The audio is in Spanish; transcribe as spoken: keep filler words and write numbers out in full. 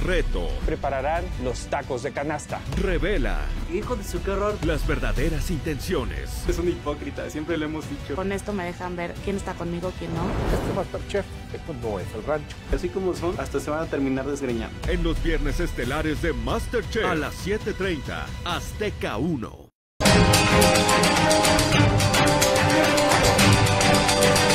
reto. Prepararán los tacos de canasta. Revela. Hijo de su qué horror. Las verdaderas intenciones. Es un hipócrita, siempre lo hemos dicho. Con esto me dejan ver quién está conmigo, quién no. Este MasterChef, esto no es el rancho. Así como son, hasta se van a terminar desgreñando. En los viernes estelares de MasterChef a las siete treinta, Azteca uno.